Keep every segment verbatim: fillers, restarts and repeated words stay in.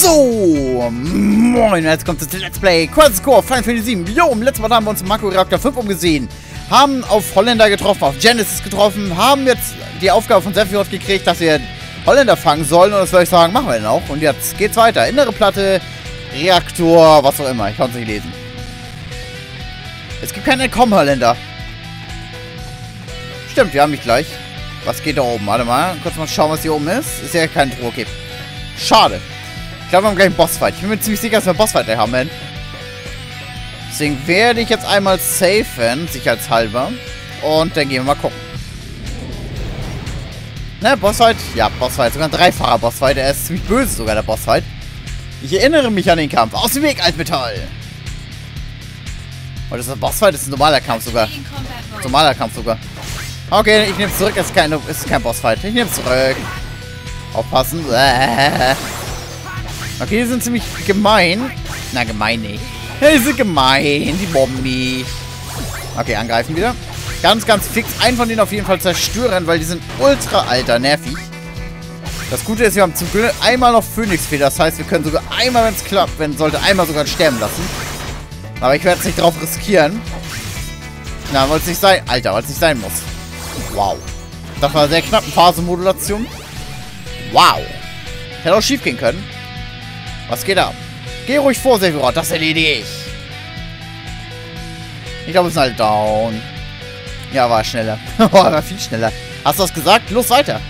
So, moin, jetzt kommt das Let's Play Crisis Core Final Fantasy sieben. Jo, im letzten Mal haben wir uns im Makro Reaktor fünf umgesehen. Haben auf Holländer getroffen, auf Genesis getroffen, haben jetzt die Aufgabe von Sephiroth gekriegt, dass wir Holländer fangen sollen. Und das würde ich sagen, machen wir dann auch. Und jetzt geht's weiter. Innere Platte, Reaktor, was auch immer. Ich kann es nicht lesen. Es gibt keinen Entkommen-Holländer. Stimmt, wir haben mich gleich. Was geht da oben? Warte mal, kurz mal schauen, was hier oben ist. Ist ja kein Truhe. Okay. Schade. Ich glaube, wir haben gleich einen Bossfight. Ich bin mir ziemlich sicher, dass wir einen Bossfight gleich haben werden. Deswegen werde ich jetzt einmal safen, sicherheitshalber. Und dann gehen wir mal gucken. Ne, Bossfight? Ja, Bossfight. Sogar ein dreifacher Bossfight. Er ist ziemlich böse, sogar der Bossfight. Ich erinnere mich an den Kampf. Aus dem Weg, Altmetall! Oh, das ist ein Bossfight? Das ist ein normaler Kampf sogar. Ein normaler Kampf sogar. Okay, ich nehme es zurück. Es ist kein, ist kein Bossfight. Ich nehme es zurück. Aufpassen. Okay, die sind ziemlich gemein. Na, gemein nicht. Die sind gemein. Die mobben mich. Okay, angreifen wieder. Ganz, ganz fix. Einen von denen auf jeden Fall zerstören, weil die sind ultra alter, nervig. Das Gute ist, wir haben zum Glück einmal noch Phönixfeder. Das heißt, wir können sogar einmal, wenn es klappt, wenn sollte, einmal sogar sterben lassen. Aber ich werde es nicht drauf riskieren. Na, weil es nicht sein... Alter, weil es nicht sein muss. Wow. Das war sehr knapp. Phasenmodulation. Wow. Hätte auch schief gehen können. Was geht ab? Geh ruhig vor, Sephiroth. Das erledige ich. Ich glaube, wir sind halt down. Ja, war schneller. War viel schneller. Hast du das gesagt? Los, weiter.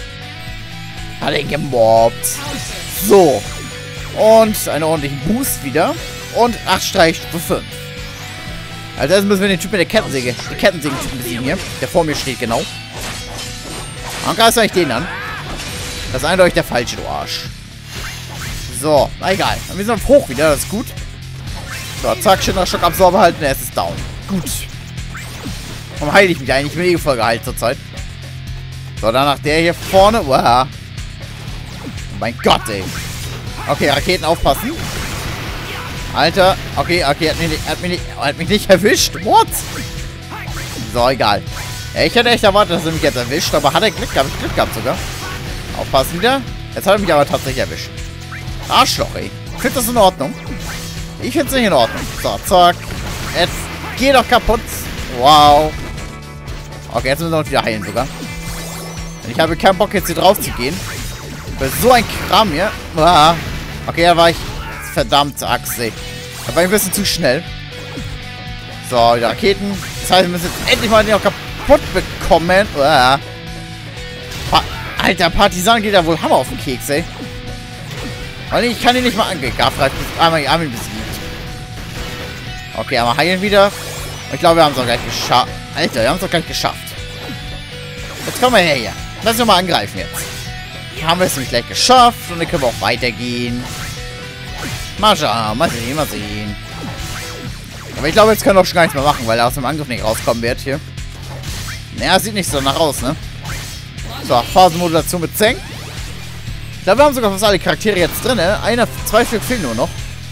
Hat ihn gemobbt. So. Und einen ordentlichen Boost wieder. Und acht Streichstufe fünf. Also jetzt müssen wir den Typ mit der Kettensäge, die Kettensägen-Typen besiegen hier. Der vor mir steht, genau. Warum greifst du eigentlich den an? Das ist eindeutig der falsche, du Arsch. So, na egal. Wir sind auf hoch wieder, das ist gut. So, zack, schön nach Schockabsorber halten, er ist down. Gut. Warum heile ich mich eigentlich? Ich bin eh voll geheilt zurzeit. So, danach der hier vorne. Wow. Oh mein Gott, ey. Okay, Raketen aufpassen. Alter, okay, okay, hat mich nicht, hat mich nicht, hat mich nicht erwischt. What? So, egal. Ja, ich hätte echt erwartet, dass er mich jetzt erwischt, aber hat er Glück gehabt, Glück gehabt sogar. Aufpassen wieder. Jetzt hat er mich aber tatsächlich erwischt. Arschloch, ey. Ich finde das in Ordnung. Ich finde es nicht in Ordnung. So, zack. Jetzt geh doch kaputt. Wow. Okay, jetzt müssen wir uns wieder heilen sogar. Ich habe keinen Bock, jetzt hier drauf zu gehen. Bei so ein Kram hier. Ah. Okay, da war ich... Verdammte Axt, ey. Da war ich ein bisschen zu schnell. So, die Raketen. Das heißt, wir müssen jetzt endlich mal den auch kaputt bekommen. Uah. Pa Alter, Partisan geht ja wohl Hammer auf den Keks, ey. Weil ich kann ihn nicht mal angehen. Garfreif einmal einmal besiegt. Okay, einmal heilen wieder. Ich glaube, wir haben es auch gleich geschafft. Alter, wir haben es auch gleich geschafft. Jetzt kommen wir her hier. Lass uns mal angreifen jetzt. Haben wir es nämlich gleich geschafft. Und dann können wir auch weitergehen. Mal schauen, mal sehen, mal sehen. Aber ich glaube, jetzt können wir auch schon gar nichts mehr machen, weil er aus dem Angriff nicht rauskommen wird hier. Naja, sieht nicht so danach aus, ne? So, Phasenmodulation mit Zeng. Ich glaube, wir haben sogar fast alle Charaktere jetzt drin, ne? Einer, zwei Stück fehlen nur noch.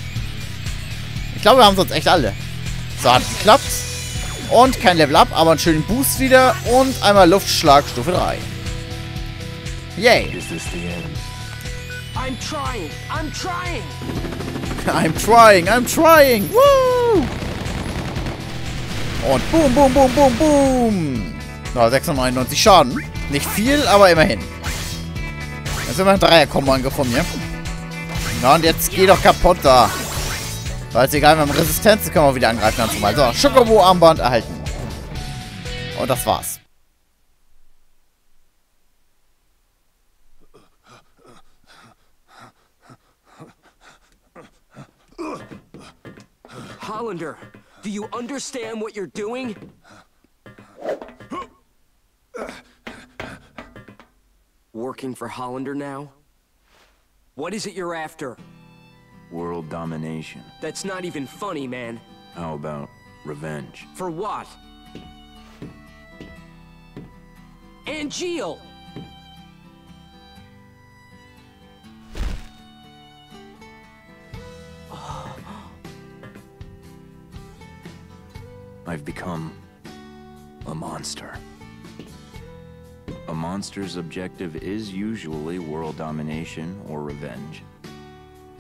Ich glaube, wir haben sonst echt alle. So, hat geklappt. Und kein Level Up, aber einen schönen Boost wieder. Und einmal Luftschlag Stufe drei. Yay. I'm trying. I'm trying. I'm trying. I'm trying. Woo! Und boom, boom, boom, boom, boom. So, sechshundertneunundneunzig Schaden. Nicht viel, aber immerhin. Jetzt sind wir ein Dreier-Kombo angefangen hier. Ja, und jetzt geht doch kaputt da. So, ist egal, wir haben Resistenz, können wir wieder angreifen ganz normal. So, Schokobo-Armband erhalten. Und das war's. Hollander, do you understand what you're doing? Working for Hollander now? What is it you're after? World domination. That's not even funny, man. How about revenge? For what? Angeal! I've become a monster. A monster's objective is usually world domination or revenge.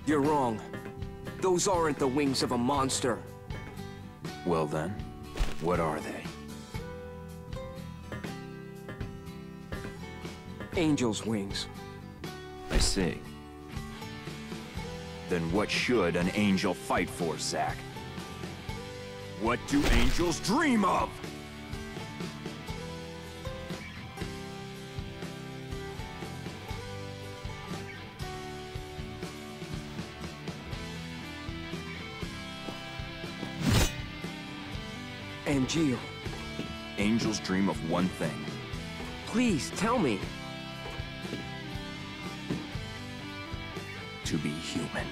You're wrong. Those aren't the wings of a monster. Well then, what are they? Angel's wings. I see. Then what should an angel fight for, Zack? What do angels dream of? Angeal. Angels dream of one thing. Please, tell me. To be human.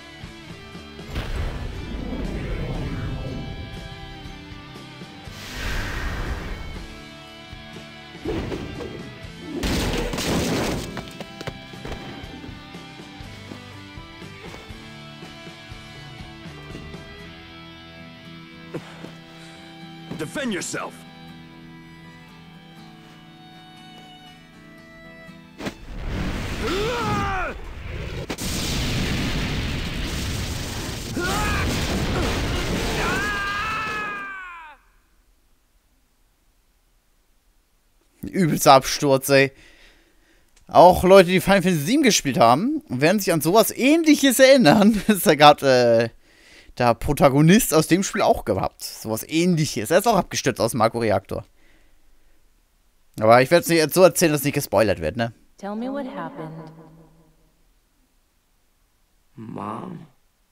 Defend yourself! Übelster Absturz, ey. Auch Leute, die Final Fantasy sieben gespielt haben, werden sich an sowas Ähnliches erinnern. Das ist ja gerade äh, der Protagonist aus dem Spiel auch gehabt. Sowas Ähnliches. Er ist auch abgestürzt aus dem Makro-Reaktor. Aber ich werde es nicht jetzt so erzählen, dass nicht gespoilert wird, ne? Tell me what happened. Mom?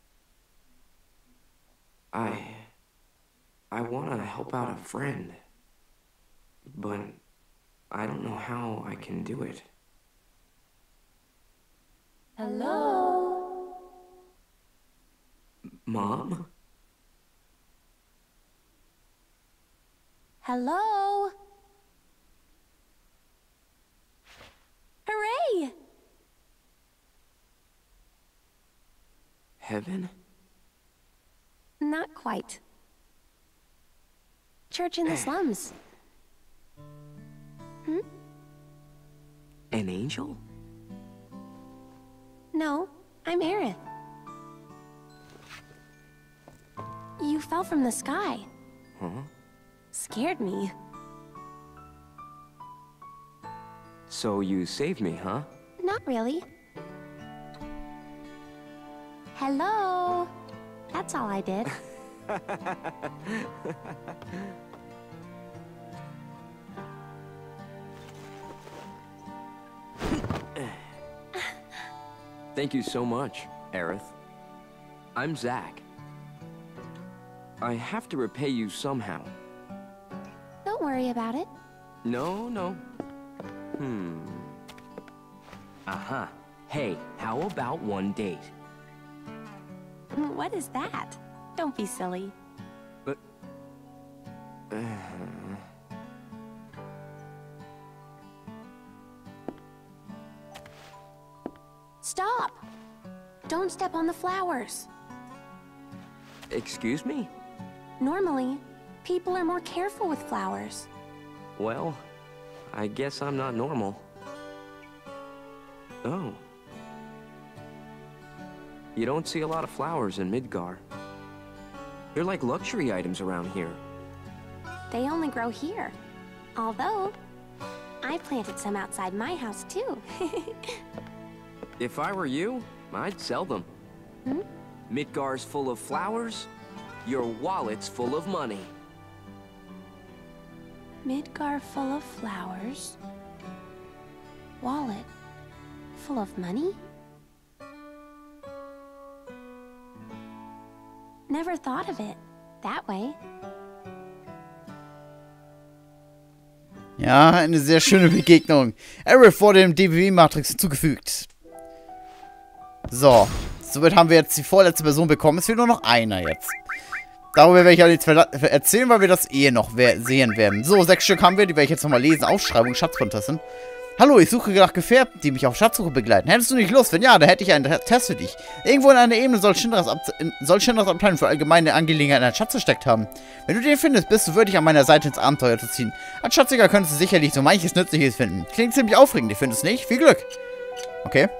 I... I want to help out a friend. But I don't know how I can do it. Hello? Mom? Hello? Hooray! Heaven? Not quite. Church in the slums. Hmm? An angel? No, I'm Aerith. You fell from the sky. Huh? Scared me. So you saved me, huh? Not really. Hello? That's all I did. Thank you so much, Aerith. I'm Zack. I have to repay you somehow. Don't worry about it. No, no. Hmm. Uh-huh. Hey, how about one date? What is that? Don't be silly. But... Uh... Stop! Don't step on the flowers. Excuse me? Normally, people are more careful with flowers. Well, I guess I'm not normal. Oh. You don't see a lot of flowers in Midgar. They're like luxury items around here. They only grow here. Although, I planted some outside my house too. If I were you, I'd sell them. Hmm? Midgar's full of flowers, your wallet's full of money. Midgar full of flowers. Wallet full of money? Never thought of it that way. Ja, eine sehr schöne Begegnung. Aerith wurde dem D B W-Matrix hinzugefügt. So, somit haben wir jetzt die vorletzte Person bekommen. Es fehlt nur noch einer jetzt. Darüber werde ich ja nichts erzählen, weil wir das eh noch sehen werden. So, sechs Stück haben wir, die werde ich jetzt nochmal lesen. Aufschreibung, Schatzprinzessin. Hallo, ich suche nach Gefährten, die mich auf Schatzsuche begleiten. Hättest du nicht Lust? Wenn ja, dann hätte ich einen Test für dich. Irgendwo in einer Ebene soll Shinras, Ab soll Shinras Abteilung für allgemeine Angelegenheiten einen Schatz versteckt haben. Wenn du den findest, bist du würdig, an meiner Seite ins Abenteuer zu ziehen. Als Schatzjäger könntest du sicherlich so manches Nützliches finden. Klingt ziemlich aufregend, ich finde es nicht? Viel Glück. Okay.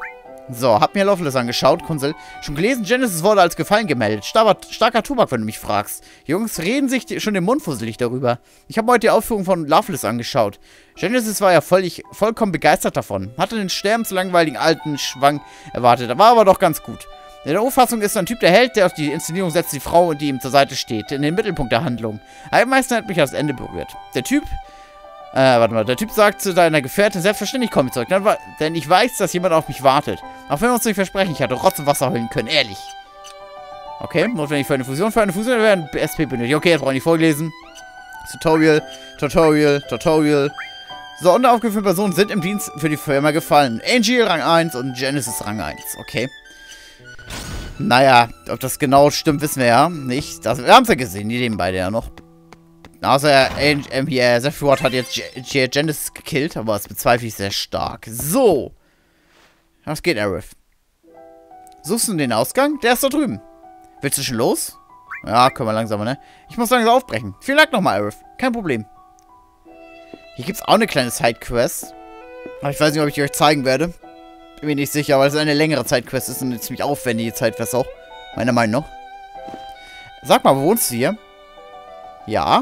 So, hab mir Loveless angeschaut, Kunsel. Schon gelesen, Genesis wurde als gefallen gemeldet. Starker, starker Tubak, wenn du mich fragst. Die Jungs reden sich schon den Mund fusselig darüber. Ich habe heute die Aufführung von Loveless angeschaut. Genesis war ja völlig, vollkommen begeistert davon. Hatte den sterbenslangweiligen alten Schwank erwartet. War aber doch ganz gut. In der Auffassung ist er ein Typ, der Held, der auf die Inszenierung setzt, die Frau, die ihm zur Seite steht. In den Mittelpunkt der Handlung. Am meisten hat mich das Ende berührt. Der Typ... Äh, warte mal. Der Typ sagt zu deiner Gefährtin, selbstverständlich komme ich zurück. Denn ich weiß, dass jemand auf mich wartet. Auch wenn wir uns nicht versprechen, ich hatte Rotz und Wasser heulen können. Ehrlich. Okay, notwendig für eine Fusion. Für eine Fusion werden S P benötigt. Okay, jetzt brauche ich nicht vorgelesen. Tutorial, Tutorial, Tutorial. So, unteraufgeführte Personen sind im Dienst für die Firma gefallen. Angel Rang eins und Genesis Rang eins. Okay. Naja, ob das genau stimmt, wissen wir ja nicht. Das, wir haben es ja gesehen, die leben beide ja noch. Außer ähm, hier, Sephiroth hat jetzt Genesis gekillt, aber das bezweifle ich sehr stark. So. Was geht, Aerith? Suchst du den Ausgang? Der ist da drüben. Willst du schon los? Ja, können wir langsamer, ne? Ich muss langsam aufbrechen. Vielen Dank nochmal, Aerith. Kein Problem. Hier gibt es auch eine kleine Sidequest. Aber ich weiß nicht, ob ich die euch zeigen werde. Bin mir nicht sicher, weil es eine längere Sidequest ist und eine ziemlich aufwendige Sidequest auch. Meiner Meinung nach. Sag mal, wo wohnst du hier? Ja.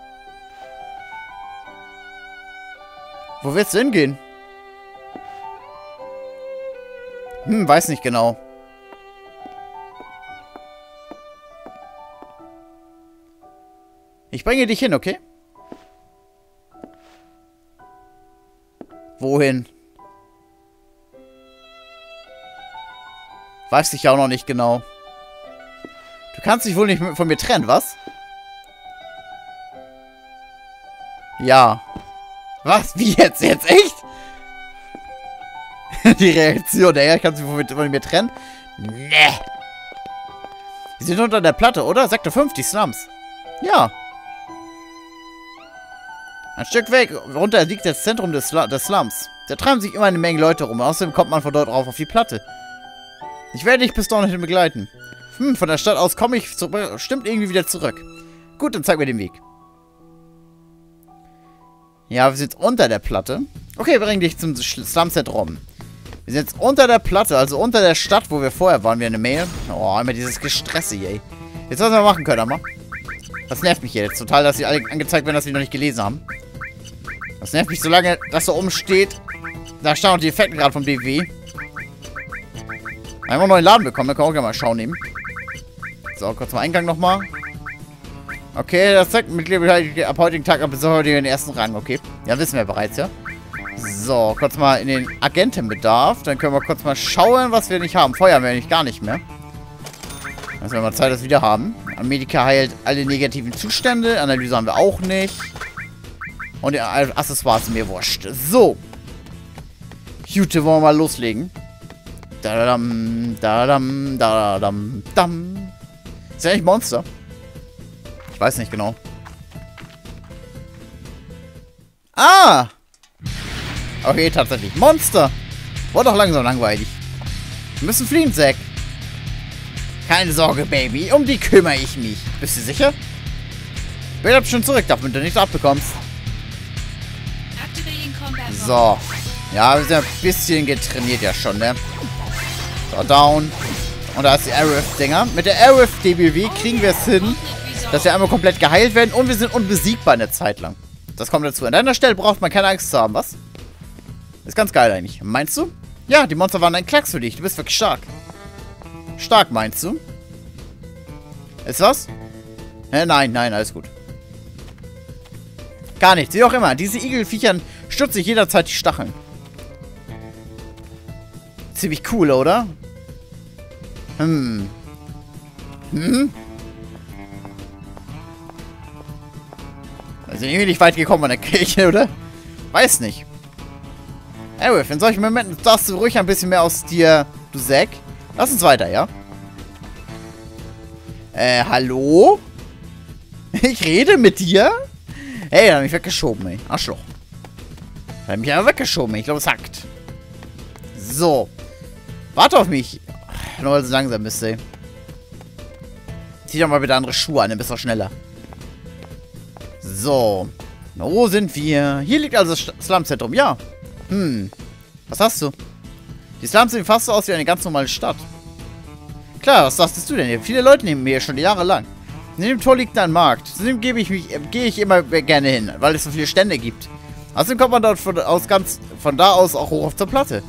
Wo willst du hingehen? Hm, weiß nicht genau. Ich bringe dich hin, okay? Wohin? Weiß ich ja auch noch nicht genau. Du kannst dich wohl nicht von mir trennen, was? Ja. Was? Wie jetzt? Jetzt echt? Die Reaktion, der kann sich von, von mir trennen? Nee. Wir sind unter der Platte, oder? Sektor fünf, die Slums. Ja. Ein Stück weg, runter liegt das Zentrum des, Sl des Slums. Da treiben sich immer eine Menge Leute rum. Außerdem kommt man von dort rauf auf die Platte. Ich werde dich bis dorthin begleiten. Hm, von der Stadt aus komme ich zu, bestimmt irgendwie wieder zurück. Gut, dann zeig mir den Weg. Ja, wir sind unter der Platte. Okay, wir bringen dich zum Slum-Zentrum. Wir sind jetzt unter der Platte, also unter der Stadt, wo wir vorher waren. Wir eine Mail. Oh, immer dieses Gestresse, ey. Jetzt was wir machen können, aber. Das nervt mich jetzt total, dass sie alle angezeigt werden, dass sie noch nicht gelesen haben. Das nervt mich, solange das da oben steht. Da standen auch die Effekte gerade vom D W. Wir haben auch noch einen Laden bekommen, da können wir auch gerne mal schauen nehmen. So, kurz mal Eingang nochmal. Okay, das zeigt Mitglied ab heutigen Tag ab bis heute den ersten Rang, okay. Ja, wissen wir bereits, ja. So, kurz mal in den Agentenbedarf. Dann können wir kurz mal schauen, was wir nicht haben. Feuer haben wir nämlich gar nicht mehr. Lass wir mal Zeit, dass wir wieder haben. Medica heilt alle negativen Zustände. Analyse haben wir auch nicht. Und die Accessoires sind mir wurscht. So. Jute, wollen wir mal loslegen. Da-dam, da-dam, da-dam, dam. Ist ja nicht Monster? Ich weiß nicht genau. Ah! Okay, tatsächlich. Monster! War doch langsam langweilig. Wir müssen fliehen, Zack. Keine Sorge, Baby. Um die kümmere ich mich. Bist du sicher? Bleib schon zurück, damit du nichts abbekommst. So. Ja, wir sind ein bisschen getrainiert ja schon, ne? So, down. Und da ist die Aerith-Dinger. Mit der Aerith-D B W kriegen wir es hin, dass wir einmal komplett geheilt werden und wir sind unbesiegbar eine Zeit lang. Das kommt dazu. An deiner Stelle braucht man keine Angst zu haben, was? Ist ganz geil eigentlich. Meinst du? Ja, die Monster waren ein Klacks für dich. Du bist wirklich stark. Stark, meinst du? Ist was? Äh, nein, nein, alles gut. Gar nichts. Wie auch immer. Diese Igelviechern stürzt sich jederzeit die Stacheln. Ziemlich cool, oder? Hm. Hm? Wir sind irgendwie nicht weit gekommen an der Kirche, oder? Weiß nicht. Aerith, in solchen Momenten darfst du ruhig ein bisschen mehr aus dir, du Zack. Lass uns weiter, ja? Äh, hallo? Ich rede mit dir? Hey, er hat mich weggeschoben, ey. Arschloch. Er hat mich aber weggeschoben, ey. Ich glaube, es hackt. So. Warte auf mich. Nur weil es langsam bist, ey. Zieh doch mal bitte andere Schuhe an, dann bist du schneller. So. Wo sind wir? Hier liegt also das Slum-Zentrum. Ja. Hm. Was hast du? Die Slums sehen fast so aus wie eine ganz normale Stadt. Klar, was dachtest du denn hier? Viele Leute nehmen mir schon jahrelang. Neben dem Tor liegt ein Markt. Zudem gebe ich mich, äh, gehe ich immer gerne hin, weil es so viele Stände gibt. Außerdem kommt man dort von, aus ganz, von da aus auch hoch auf zur Platte.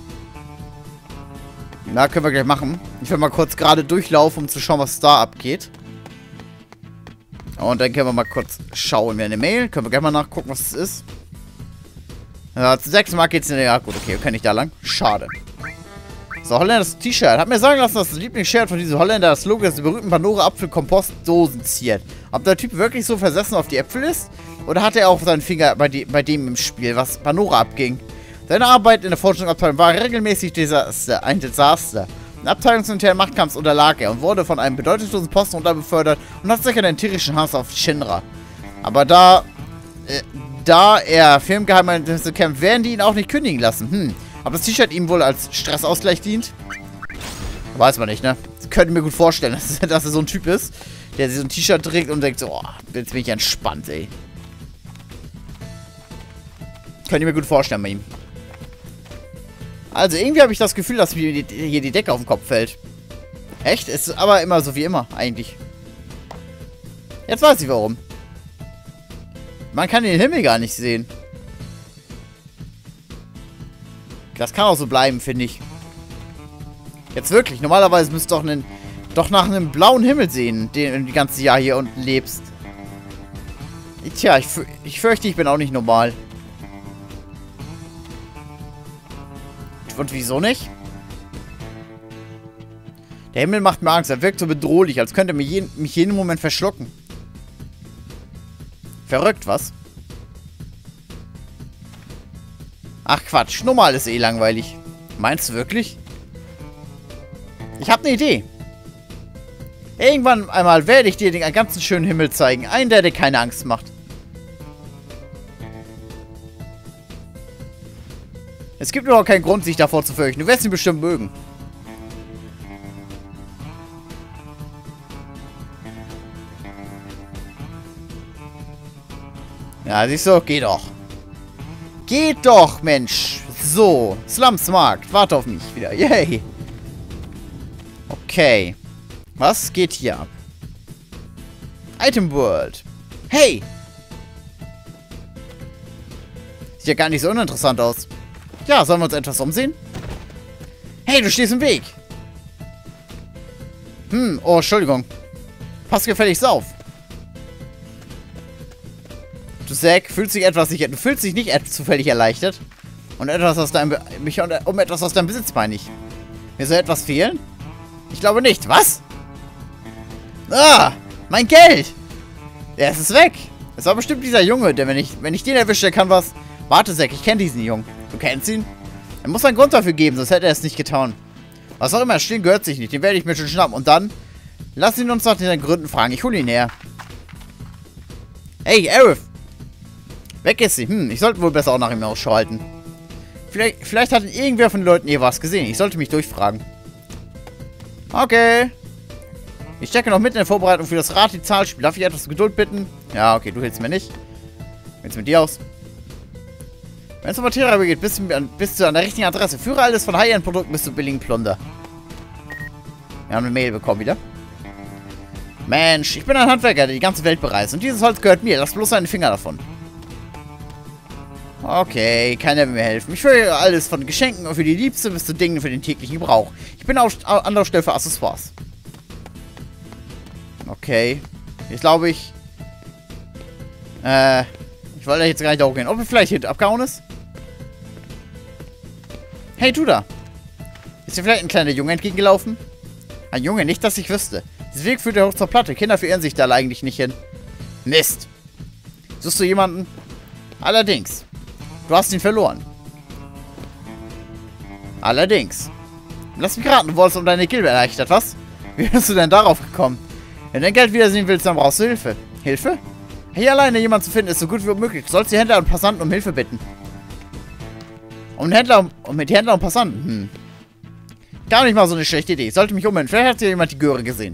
Na, können wir gleich machen. Ich will mal kurz gerade durchlaufen, um zu schauen, was da abgeht. Und dann können wir mal kurz schauen. Wir haben eine Mail. Können wir gleich mal nachgucken, was es ist. Ja, zu sechs Mark geht's nicht. Ja, gut, okay. Kann ich da lang? Schade. So, Holländers T-Shirt. Hat mir sagen lassen, dass das Lieblingsshirt von diesem Holländer das Logo des berühmten Panora Apfel-Kompostdosen ziert. Ob der Typ wirklich so versessen auf die Äpfel ist? Oder hat er auch seinen Finger bei, die, bei dem im Spiel, was Panora abging? Seine Arbeit in der Forschungsabteilung war regelmäßig Desaster, ein Desaster. In abteilungsinternen Machtkampf unterlag er und wurde von einem bedeutungslosen Posten unterbefördert und hat sicher einen tierischen Hass auf Shinra. Aber da, äh, da er Firmengeheimnisse kämpft, werden die ihn auch nicht kündigen lassen. Hm. Ob das T-Shirt ihm wohl als Stressausgleich dient? Weiß man nicht, ne? Das könnte ich mir gut vorstellen, dass, dass er so ein Typ ist, der sich so ein T-Shirt trägt und denkt so, oh, jetzt bin ich entspannt, ey. Könnte ich mir gut vorstellen bei ihm. Also, irgendwie habe ich das Gefühl, dass mir die, hier die Decke auf den Kopf fällt. Echt? Ist aber immer so wie immer, eigentlich. Jetzt weiß ich warum. Man kann den Himmel gar nicht sehen. Das kann auch so bleiben, finde ich. Jetzt wirklich. Normalerweise müsst ihr doch, einen, doch nach einem blauen Himmel sehen, den du das ganze Jahr hier unten lebst. Tja, ich, ich fürchte, ich bin auch nicht normal. Und wieso nicht? Der Himmel macht mir Angst. Er wirkt so bedrohlich, als könnte er mich jeden, mich jeden Moment verschlucken. Verrückt, was? Ach Quatsch, normal ist eh langweilig. Meinst du wirklich? Ich habe eine Idee. Irgendwann einmal werde ich dir den ganzen schönen Himmel zeigen. Einen, der dir keine Angst macht. Es gibt überhaupt keinen Grund, sich davor zu fürchten. Du wirst ihn bestimmt mögen. Ja, siehst du? Geh doch. Geht doch, Mensch. So, Slums Markt. Warte auf mich wieder. Yay. Okay. Was geht hier ab? Item World. Hey. Sieht ja gar nicht so uninteressant aus. Ja, sollen wir uns etwas umsehen? Hey, du stehst im Weg. Hm, oh, Entschuldigung. Pass gefälligst auf. Du, Zack, fühlst dich etwas nicht, du fühlst dich nicht zufällig erleichtert? Und etwas aus deinem, mich um etwas aus deinem Besitz meine ich. Mir soll etwas fehlen? Ich glaube nicht. Was? Ah, mein Geld! Ja, es ist weg. Es war bestimmt dieser Junge, der, wenn ich, wenn ich den erwische, kann was... Warte, Zack, ich kenne diesen Jungen. Du kennst ihn? Er muss einen Grund dafür geben, sonst hätte er es nicht getan. Was auch immer, stehen gehört sich nicht. Den werde ich mir schon schnappen. Und dann, lass ihn uns nach den Gründen fragen. Ich hole ihn her. Hey, Aerith! Weg ist sie. Hm, ich sollte wohl besser auch nach ihm Ausschau halten. Vielleicht, vielleicht hat irgendwer von den Leuten hier was gesehen. Ich sollte mich durchfragen. Okay. Ich stecke noch mitten in der Vorbereitung für das Rat-die-Zahl-Spiel. Darf ich etwas Geduld bitten? Ja, okay, du hilfst mir nicht. Wie sieht's mit dir aus? Wenn es um Materia geht, bist du, bist du an der richtigen Adresse. Führe alles von High-End-Produkten bis zu billigen Plunder. Wir haben eine Mail bekommen wieder. Mensch, ich bin ein Handwerker, der die ganze Welt bereist. Und dieses Holz gehört mir. Lass bloß einen Finger davon. Okay, keiner will mir helfen. Ich führe alles von Geschenken und für die Liebste bis zu Dingen für den täglichen Gebrauch. Ich bin auf anderer Stelle für Accessoires. Okay. Jetzt glaube ich... Äh... Ich wollte jetzt gar nicht hochgehen. Ob er vielleicht hier abgehauen ist? Hey, du da. Ist hier vielleicht ein kleiner Junge entgegengelaufen? Ein Junge, nicht, dass ich wüsste. Dieser Weg führt ja hoch zur Platte. Kinder verirren sich da eigentlich nicht hin. Mist. Suchst du jemanden? Allerdings. Du hast ihn verloren. Allerdings. Lass mich raten, du wolltest um deine Gilde erleichtert, was? Wie bist du denn darauf gekommen? Wenn du dein Geld wiedersehen willst, dann brauchst du Hilfe. Hilfe? Hier alleine jemanden zu finden, ist so gut wie möglich. Du sollst die Händler und Passanten um Hilfe bitten. Um Händler und mit Händler und Passanten? Hm. Gar nicht mal so eine schlechte Idee. Ich sollte mich umwenden. Vielleicht hat hier jemand die Göre gesehen.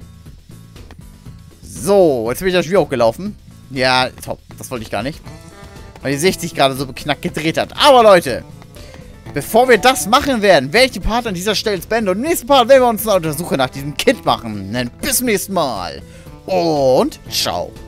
So, jetzt bin ich das Spiel hochgelaufen. Ja, top. Das wollte ich gar nicht. Weil die Sicht sich gerade so beknackt gedreht hat. Aber Leute, Bevor wir das machen werden, werde ich die Part an dieser Stelle jetzt beenden. Und im nächsten Part werden wir uns eine Untersuchung nach diesem Kind machen. Dann bis zum nächsten Mal. Und ciao.